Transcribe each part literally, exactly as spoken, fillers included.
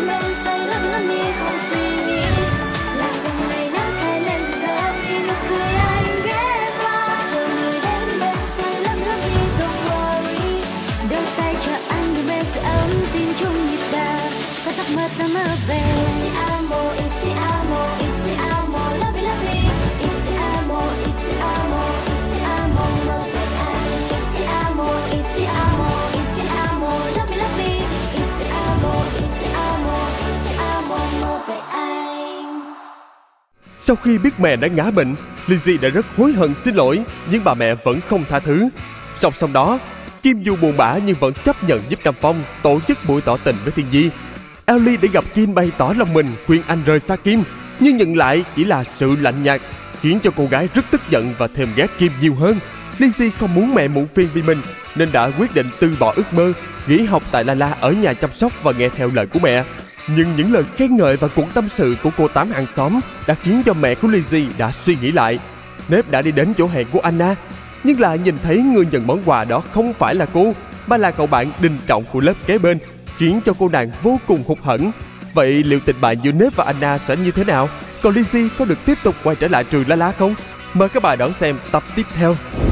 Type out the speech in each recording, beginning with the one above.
đến bên say lấp lắm đi không suy nghĩ. Là từng ngày nắng hay lên sớm khi nụ cười anh ghé qua. Chờ người đến bên say lấp lắm đi don't worry. Đưa tay cho anh đi bên sự ấm tin chung nhịp đập. Có giấc mơ ta mơ về. Ti amo, ti amo, ti amo, love you, love you. Ti amo, ti amo, ti amo, mơ về anh. Ti amo, ti amo, ti amo, love you, love you. Ti amo, ti amo, ti amo, mơ về anh. Sau khi biết mẹ đã ngã bệnh, Lizzy đã rất hối hận xin lỗi, nhưng bà mẹ vẫn không tha thứ. Song song đó, Kim dù buồn bã nhưng vẫn chấp nhận giúp Nam Phong tổ chức buổi tỏ tình với Thiên Di. Ellie để gặp Kim bày tỏ lòng mình khuyên anh rời xa Kim, nhưng nhận lại chỉ là sự lạnh nhạt, khiến cho cô gái rất tức giận và thèm ghét Kim nhiều hơn. Lizzy không muốn mẹ muộn phiền vì mình nên đã quyết định từ bỏ ước mơ, nghỉ học tại La La ở nhà chăm sóc và nghe theo lời của mẹ. Nhưng những lời khen ngợi và cuộc tâm sự của cô tám hàng xóm đã khiến cho mẹ của Lizzy đã suy nghĩ lại. Nếp đã đi đến chỗ hẹn của Anna, nhưng lại nhìn thấy người nhận món quà đó không phải là cô, mà là cậu bạn Đình Trọng của lớp kế bên, khiến cho cô nàng vô cùng hụt hẫng. Vậy liệu tình bạn giữa Nếp và Anna sẽ như thế nào? Còn Lizzy có được tiếp tục quay trở lại trường La La không? Mời các bạn đón xem tập tiếp theo.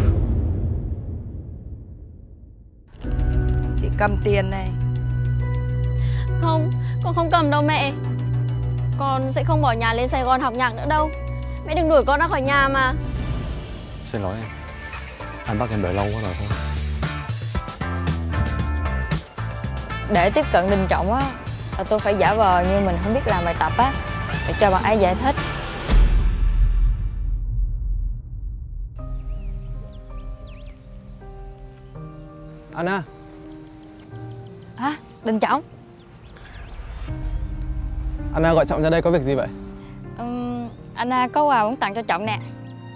Chị cầm tiền này. Không, con không cầm đâu mẹ. Con sẽ không bỏ nhà lên Sài Gòn học nhạc nữa đâu. Mẹ đừng đuổi con ra khỏi nhà mà. Xin lỗi em, anh bắt em đợi lâu quá rồi thôi. Để tiếp cận Đình Trọng á, là tôi phải giả vờ như mình không biết làm bài tập á, để cho bạn ấy giải thích. Anna. Hả? Đình Trọng? Anna gọi Trọng ra đây có việc gì vậy? Uhm, Anna có quà muốn tặng cho Trọng nè.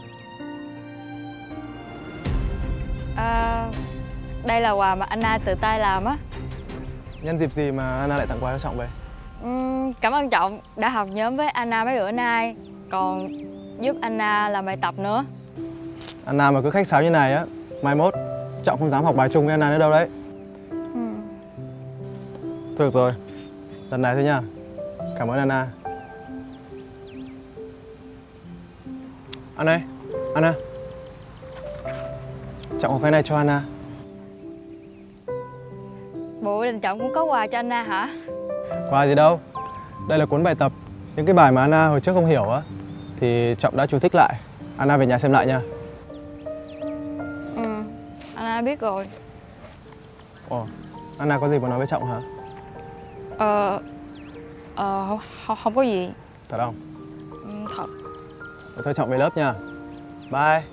À, đây là quà mà Anna tự tay làm á. Nhân dịp gì mà Anna lại tặng quà cho Trọng vậy? Uhm, cảm ơn Trọng đã học nhóm với Anna mấy bữa nay, còn giúp Anna làm bài tập nữa. Anna mà cứ khách sáo như này á, mai mốt Trọng không dám học bài chung với Anna nữa đâu đấy. Ừ. Thôi được rồi, lần này thôi nha. Cảm ơn Anna. Anna ơi, Anna. Trọng có cái này cho Anna. Bộ Đình Trọng cũng có quà cho Anna hả? Quà gì đâu. Đây là cuốn bài tập. Những cái bài mà Anna hồi trước không hiểu á thì Trọng đã chú thích lại. Anna về nhà xem lại nha. Ừ, Anna biết rồi. Ồ, Anna có gì muốn nói với Trọng hả? Ờ... Ờ... Không, không, không có gì. Thật không? Ừ, thật. Thôi Trọng về lớp nha. Bye.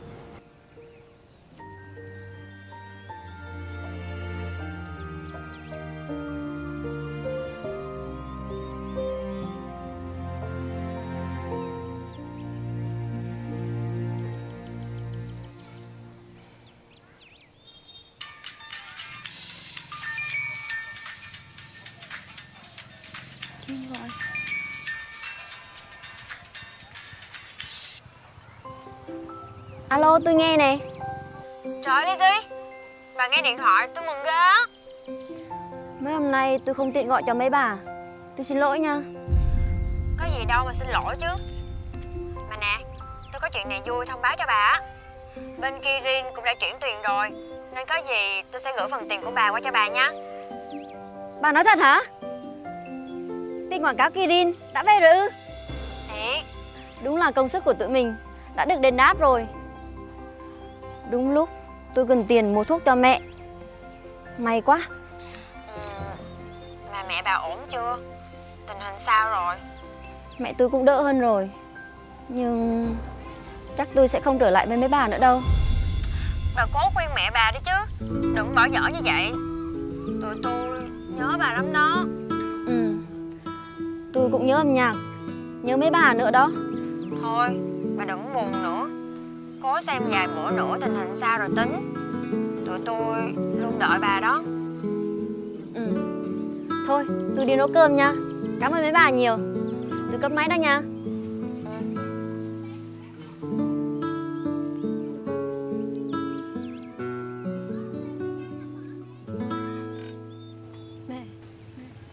Alo, tôi nghe nè. Trời ơi Lizzy, bà nghe điện thoại tôi mừng ghê á. Mấy hôm nay tôi không tiện gọi cho mấy bà. Tôi xin lỗi nha. Có gì đâu mà xin lỗi chứ. Mà nè, tôi có chuyện này vui thông báo cho bà á. Bên Kirin cũng đã chuyển tiền rồi, nên có gì tôi sẽ gửi phần tiền của bà qua cho bà nha. Bà nói thật hả? Tin quảng cáo Kirin đã về rồi ư? Thiệt. Đúng là công sức của tụi mình đã được đền đáp rồi. Đúng lúc tôi cần tiền mua thuốc cho mẹ. May quá. Ừ, mà mẹ bà ổn chưa? Tình hình sao rồi? Mẹ tôi cũng đỡ hơn rồi. Nhưng chắc tôi sẽ không trở lại với mấy bà nữa đâu. Bà cố khuyên mẹ bà đi chứ, đừng bỏ dở như vậy. Tụi tôi nhớ bà lắm đó. Ừ, tôi cũng nhớ âm nhạc, nhớ mấy bà nữa đó. Thôi, bà đừng buồn nữa. Cố xem vài bữa nữa tình hình sao rồi tính. Tụi tôi luôn đợi bà đó. Ừ. Thôi, tôi đi nấu cơm nha. Cảm ơn mấy bà nhiều. Tôi cất máy đó nha.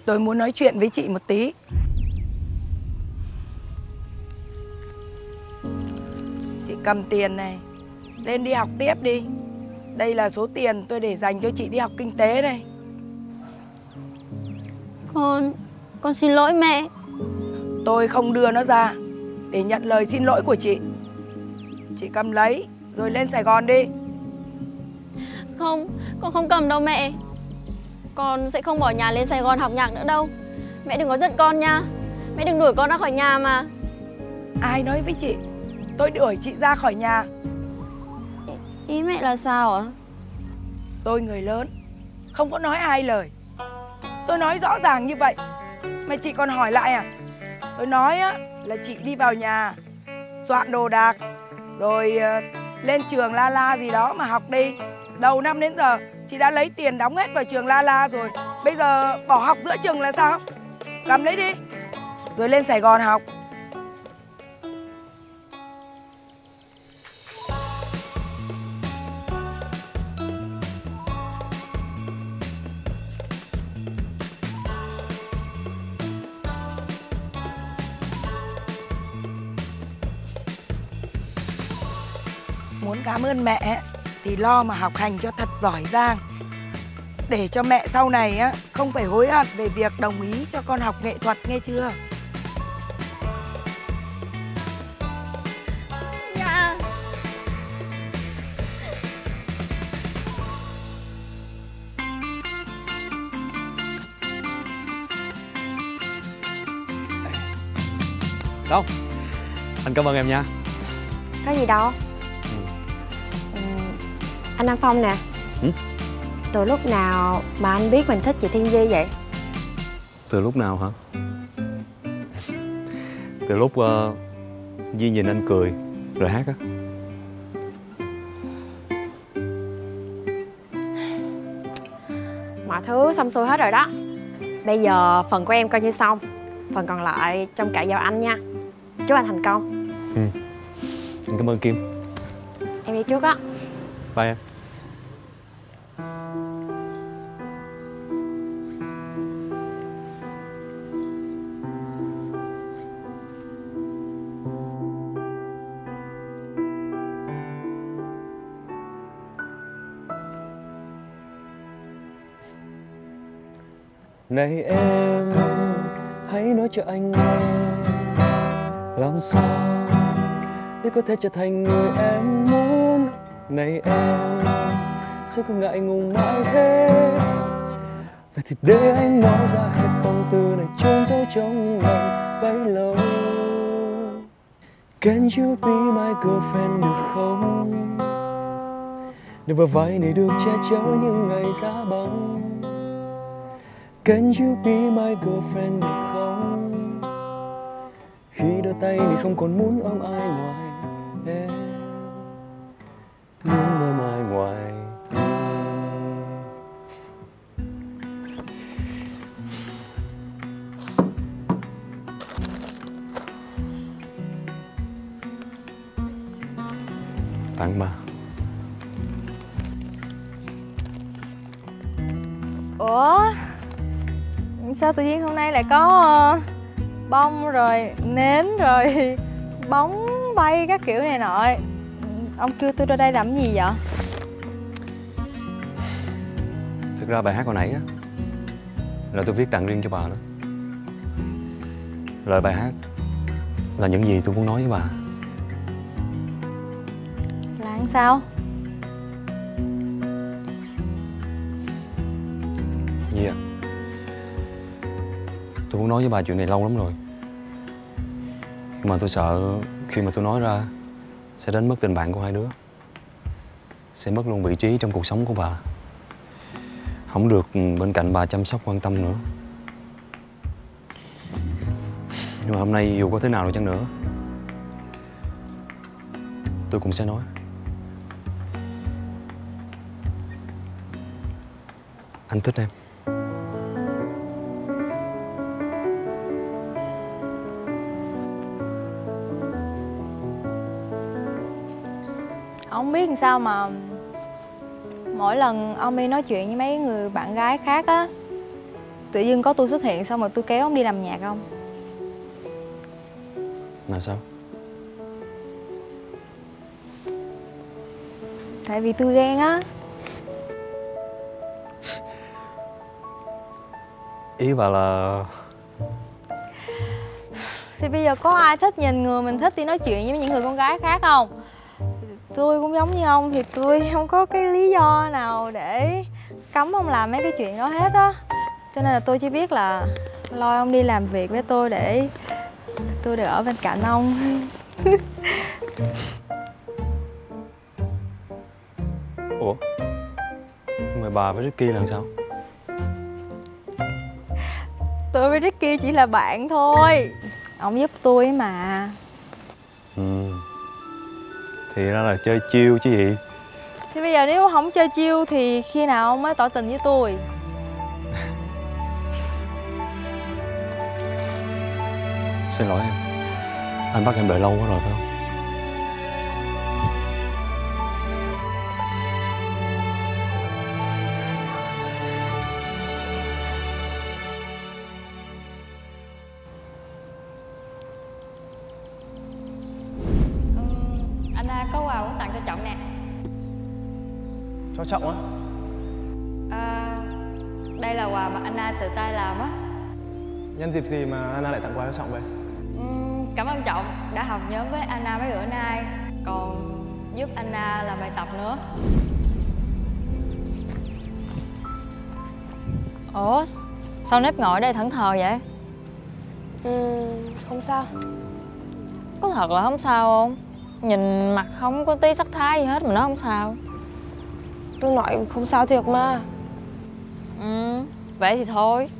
tôi muốn nói chuyện với chị một tí. Chị cầm tiền này, lên đi học tiếp đi. Đây là số tiền tôi để dành cho chị đi học kinh tế đây. Con, con xin lỗi mẹ. Tôi không đưa nó ra để nhận lời xin lỗi của chị. Chị cầm lấy rồi lên Sài Gòn đi. Không, con không cầm đâu mẹ. Con sẽ không bỏ nhà lên Sài Gòn học nhạc nữa đâu. Mẹ đừng có giận con nha. Mẹ đừng đuổi con ra khỏi nhà mà. Ai nói với chị tôi đuổi chị ra khỏi nhà? Ý, ý mẹ là sao ạ? Tôi người lớn, không có nói hai lời. Tôi nói rõ ràng như vậy mà chị còn hỏi lại à? Tôi nói á là chị đi vào nhà, soạn đồ đạc, rồi uh, lên trường La La gì đó mà học đi. Đầu năm đến giờ chị đã lấy tiền đóng hết vào trường La La rồi. Bây giờ bỏ học giữa chừng là sao? Cầm lấy đi, rồi lên Sài Gòn học. Muốn cảm ơn mẹ thì lo mà học hành cho thật giỏi giang, để cho mẹ sau này á không phải hối hận về việc đồng ý cho con học nghệ thuật, nghe chưa? Dạ. Đâu, anh cảm ơn em nha. Có gì đâu. Ừ. Anh Nam Phong nè. Ừ? Từ lúc nào mà anh biết mình thích chị Thiên Di vậy? Từ lúc nào hả? Từ lúc uh, Di nhìn anh cười rồi hát á. Mọi thứ xong xuôi hết rồi đó. Bây giờ phần của em coi như xong. Phần còn lại trông cậy vào anh nha. Chúc anh thành công. Ừ. Anh cảm ơn Kim. Em đi trước á. Bye em. Này em, hãy nói cho anh nghe làm sao để có thể trở thành người em muốn. Này em, sao cứ ngại ngùng mãi thế? Vậy thì để anh nói ra hết tâm tư này chôn giấu trong lòng bấy lâu. Can you be my girlfriend được không? Để bờ vai này được che chở những ngày giá băng. Can you be my girlfriend được không? Khi đôi tay này không còn muốn ôm ai ngoài em, muốn ôm ai ngoài. Tặng ba. Ủa, sao tự nhiên hôm nay lại có uh, bông rồi nến rồi bóng bay các kiểu này nọ? Ông kêu tôi ra đây làm gì vậy? Thực ra bài hát hồi nãy á là tôi viết tặng riêng cho bà đó. Lời bài hát là những gì tôi muốn nói với bà. Là làm sao? Gì à? Tôi muốn nói với bà chuyện này lâu lắm rồi. Nhưng mà tôi sợ khi mà tôi nói ra sẽ đánh mất tình bạn của hai đứa, sẽ mất luôn vị trí trong cuộc sống của bà, không được bên cạnh bà chăm sóc quan tâm nữa. Nhưng mà hôm nay dù có thế nào đi chăng nữa, tôi cũng sẽ nói. Anh thích em. Không biết làm sao mà mỗi lần ông đi nói chuyện với mấy người bạn gái khác á, tự dưng có tôi xuất hiện xong rồi tôi kéo ông đi làm nhạc không? Là sao? Tại vì tôi ghen á. Ý bà là... Thì bây giờ có ai thích nhìn người mình thích đi nói chuyện với những người con gái khác không? Tôi cũng giống như ông thì tôi không có cái lý do nào để cấm ông làm mấy cái chuyện đó hết á. Cho nên là tôi chỉ biết là lôi ông đi làm việc với tôi để tôi được ở bên cạnh ông. Ủa? Nhưng mà bà với Ricky là sao? Tôi với Ricky chỉ là bạn thôi. Ông giúp tôi ấy mà. Ừ. Thì ra là chơi chiêu chứ gì. Thì bây giờ nếu không chơi chiêu thì khi nào ông mới tỏ tình với tôi? Xin lỗi em. Anh bắt em đợi lâu quá rồi phải không? Anna có quà muốn tặng cho Trọng nè. Cho Trọng á? À, đây là quà mà Anna tự tay làm á. Nhân dịp gì mà Anna lại tặng quà cho Trọng vậy? Uhm, cảm ơn Trọng đã học nhóm với Anna mấy bữa nay, còn giúp Anna làm bài tập nữa. Ủa, sao nếp ngồi đây thẫn thờ vậy? Ừ, không sao. Có thật là không sao không? Nhìn mặt không có tí sắc thái gì hết mà nói không sao. Tôi nói không sao thiệt mà. Ừ, vậy thì thôi.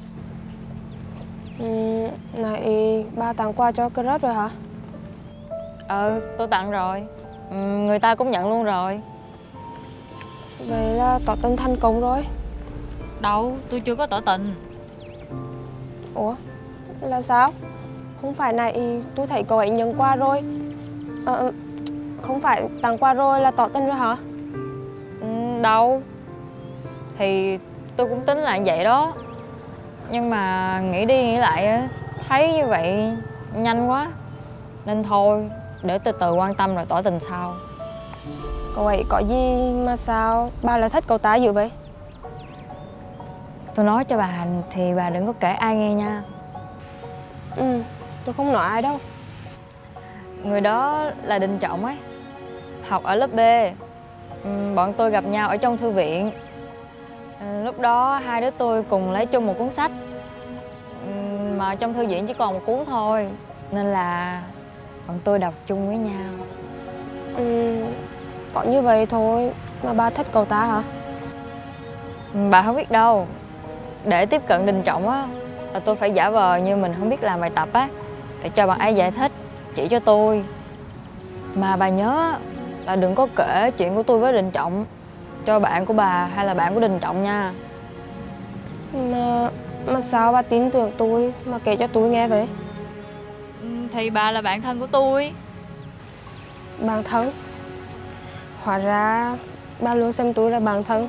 Ừ, này ba tặng quà cho crush rồi hả? Ừ, tôi tặng rồi. Ừ, người ta cũng nhận luôn rồi. Vậy là tỏ tình thành công rồi. Đâu, tôi chưa có tỏ tình. Ủa, là sao? Không phải này tôi thấy cậu ấy nhận quà rồi. Ờ, không phải tặng quà rồi là tỏ tình rồi hả? Ừ, đâu. Thì tôi cũng tính là vậy đó. Nhưng mà nghĩ đi nghĩ lại thấy như vậy nhanh quá. Nên thôi, để từ từ quan tâm rồi tỏ tình sau. Cậu ấy có gì mà sao bà lại thích cậu ta dữ vậy? Tôi nói cho bà thì bà đừng có kể ai nghe nha. Ừ, tôi không nói ai đâu. Người đó là Đình Trọng ấy, học ở lớp B. Ừ, bọn tôi gặp nhau ở trong thư viện. Ừ, lúc đó hai đứa tôi cùng lấy chung một cuốn sách. Ừ, mà trong thư viện chỉ còn một cuốn thôi, nên là bọn tôi đọc chung với nhau. Ừ, có như vậy thôi mà bà thích cậu ta hả? Ừ, bà không biết đâu. Để tiếp cận Đình Trọng á là tôi phải giả vờ như mình không biết làm bài tập á, để cho bạn ấy giải thích, chỉ cho tôi. Mà bà nhớ là đừng có kể chuyện của tôi với Đình Trọng cho bạn của bà hay là bạn của Đình Trọng nha. Mà, mà sao bà tin tưởng tôi mà kể cho tôi nghe vậy? Ừ, thì bà là bạn thân của tôi. Bạn thân? Hóa ra bà luôn xem tôi là bạn thân.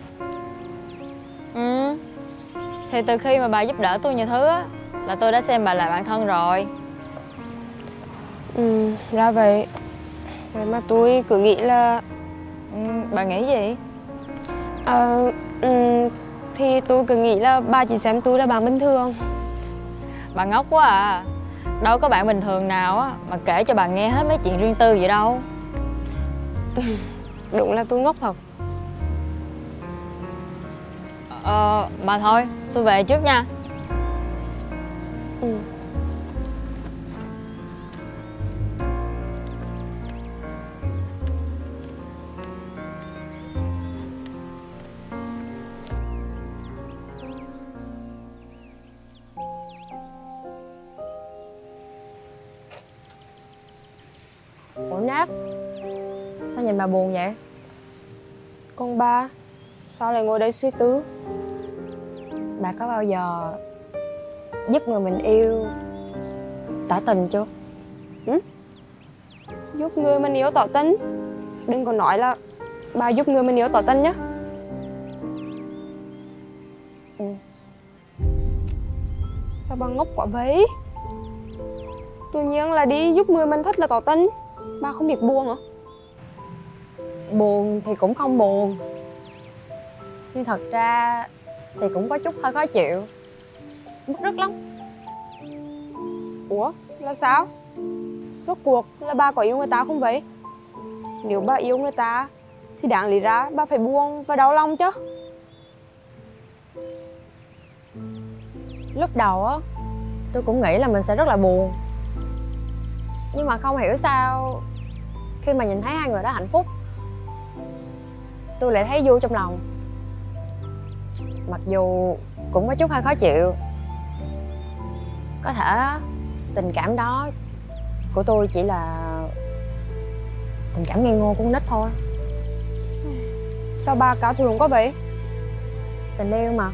Ừ, thì từ khi mà bà giúp đỡ tôi nhiều thứ á là tôi đã xem bà là bạn thân rồi. Ừ, ra vậy. Vậy mà tôi cứ nghĩ là... Ừ, bà nghĩ gì? Ờ, ừ, thì tôi cứ nghĩ là bà chỉ xem tôi là bạn bình thường. Bà ngốc quá à. Đâu có bạn bình thường nào á mà kể cho bà nghe hết mấy chuyện riêng tư vậy đâu. Đúng là tôi ngốc thật. Ờ, bà thôi, tôi về trước nha. Ừ. Ủa Náp, sao nhìn bà buồn vậy? Con ba, sao lại ngồi đây suy tư? Bà có bao giờ giúp người mình yêu tỏ tình chưa? Ừ? Giúp người mình yêu tỏ tình? Đừng có nói là bà giúp người mình yêu tỏ tình nhé. Ừ. Sao bà ngốc quá vậy? Tự nhiên là đi giúp người mình thích là tỏ tình. Bà không biết buồn hả? Buồn thì cũng không buồn, nhưng thật ra thì cũng có chút hơi khó chịu. Bức rứt lắm. Ủa là sao? Rốt cuộc là bà có yêu người ta không vậy? Nếu bà yêu người ta thì đáng lý ra bà phải buồn và đau lòng chứ. Lúc đầu á, tôi cũng nghĩ là mình sẽ rất là buồn. Nhưng mà không hiểu sao khi mà nhìn thấy hai người đó hạnh phúc, tôi lại thấy vui trong lòng. Mặc dù cũng có chút hơi khó chịu. Có thể tình cảm đó của tôi chỉ là tình cảm ngây ngô của con nít thôi. Sao bà cao thượng quá vậy? Tình yêu mà,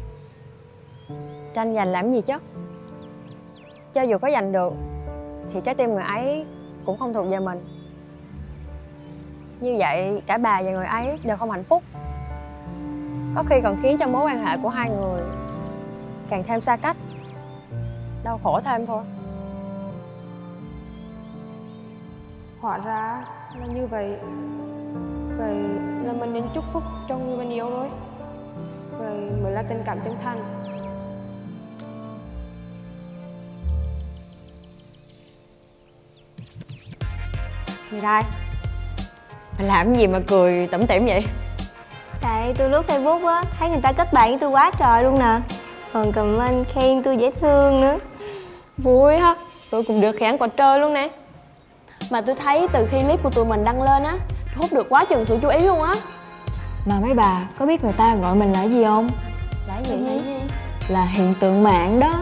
tranh giành làm gì chứ? Cho dù có giành được thì trái tim người ấy cũng không thuộc về mình. Như vậy cả bà và người ấy đều không hạnh phúc. Có khi còn khiến cho mối quan hệ của hai người càng thêm xa cách, đau khổ thêm thôi. Hóa ra là như vậy. Vậy là mình nên chúc phúc cho người mình yêu thôi. Vậy mới là tình cảm chân thành. Người đây, mày làm gì mà cười tủm tỉm vậy? Tại tôi lướt Facebook á, thấy người ta kết bạn với tôi quá trời luôn nè. Còn comment khen tôi dễ thương nữa. Vui ha, tôi cũng được khen quá trời luôn nè. Mà tôi thấy từ khi clip của tụi mình đăng lên á, hút được quá chừng sự chú ý luôn á. Mà mấy bà có biết người ta gọi mình là gì không? Là gì? Là gì? Là hiện tượng mạng đó.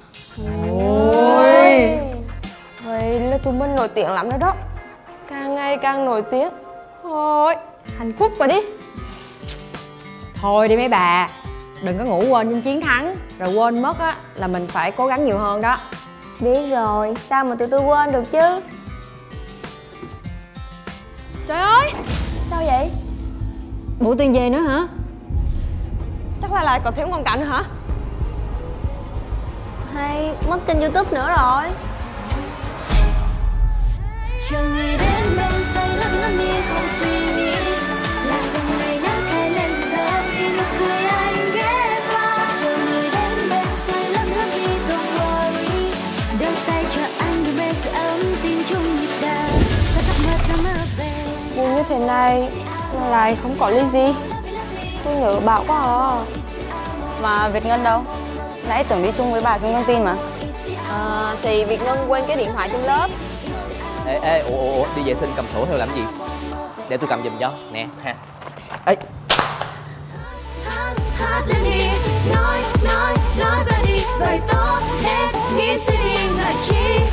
Ôi, vậy là tụi mình nổi tiếng lắm rồi đó. Càng ngày càng nổi tiếng. Thôi, hạnh phúc rồi đi. Thôi đi mấy bà, đừng có ngủ quên trên chiến thắng. Rồi quên mất á là mình phải cố gắng nhiều hơn đó. Biết rồi, sao mà tụi tôi quên được chứ? Trời ơi, sao vậy? Bộ tiền về nữa hả? Chắc là lại còn thiếu quảng cảnh nữa hả? Hay mất kênh YouTube nữa rồi. Chờ người đến bên say lấp lắm đi không suy nghĩ, là từng ngày nắng khai lên giờ khi nụ cười anh ghé qua. Chờ người đến bên say lấp lắm đi don't worry, đôi tay chờ anh đi bên sự ấm tim chung nhịp đập và giấc mơ ta mơ về. Buồn như thế này mà lại không có lý gì. Tôi nhớ Bảo quá à. Mà Việt Ngân đâu? Nãy tưởng đi chung với bà xuống căng tin mà. À, thì Việt Ngân quên cái điện thoại trên lớp. Ê, ê, ủa, ủa, đi vệ sinh cầm sổ theo làm gì? Để tôi cầm giùm cho, nè, ha. Ê. Hát lên đi, nói, nói, nói ra đi, lời tốt hết, nghĩ suy nghĩ ngại chi.